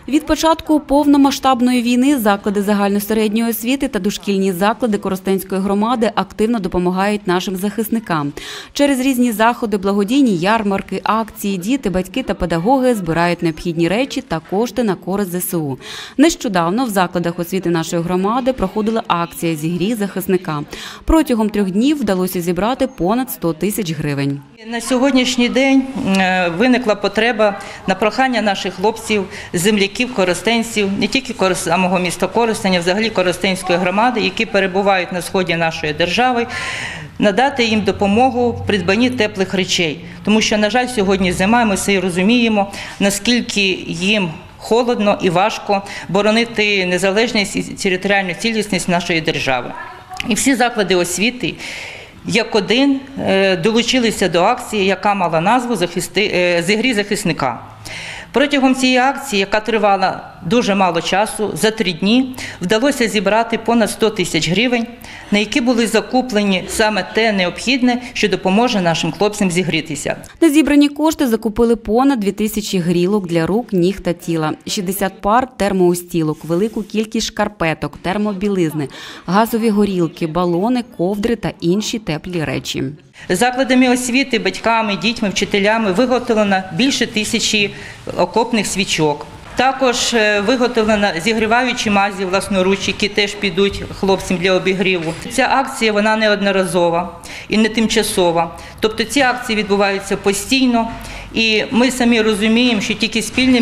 Від початку повномасштабної війни заклади загальносередньої освіти та дошкільні заклади Коростенської громади активно допомагають нашим захисникам. Через різні заходи, благодійні ярмарки, акції, діти, батьки та педагоги збирають необхідні речі та кошти на користь ЗСУ. Нещодавно в закладах освіти нашої громади проходила акція «Зігрій захисника». Протягом 3 днів вдалося зібрати понад 100 тисяч гривень. На сьогоднішній день виникла потреба на прохання наших хлопців, земляків, коростенців, не тільки самого міста Коростеня, взагалі Коростенської громади, які перебувають на сході нашої держави, надати їм допомогу в придбанні теплих речей. Тому що, на жаль, сьогодні зима, ми все розуміємо, наскільки їм холодно і важко боронити незалежність і територіальну цілісність нашої держави. І всі заклади освіти як один долучилися до акції, яка мала назву «Зігрій захисника». Протягом цієї акції, яка тривала дуже мало часу, за 3 дні вдалося зібрати понад 100 тисяч гривень, на які були закуплені саме те необхідне, що допоможе нашим хлопцям зігрітися. На зібрані кошти закупили понад 2000 грілок для рук, ніг та тіла, 60 пар термоустілок, велику кількість шкарпеток, термобілизни, газові горілки, балони, ковдри та інші теплі речі. Закладами освіти, батьками, дітьми, вчителями виготовлено більше 1000 окопних свічок. Також виготовлено зігріваючі мазі власноруч, які теж підуть хлопцям для обігріву. Ця акція вона неодноразова і не тимчасова. Тобто ці акції відбуваються постійно. І ми самі розуміємо, що тільки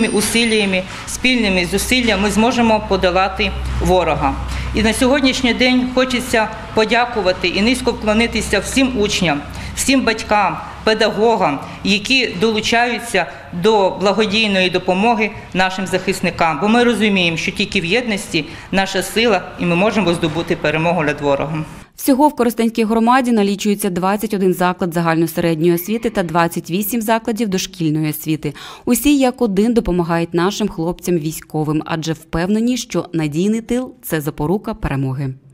спільними зусиллями ми зможемо подолати ворога. І на сьогоднішній день хочеться подякувати і низько вклонитися всім учням, всім батькам, педагогам, які долучаються до благодійної допомоги нашим захисникам. Бо ми розуміємо, що тільки в єдності наша сила і ми можемо здобути перемогу над ворогом. Всього в Коростенській громаді налічується 21 заклад загальносередньої освіти та 28 закладів дошкільної освіти. Усі як один допомагають нашим хлопцям військовим, адже впевнені, що надійний тил – це запорука перемоги.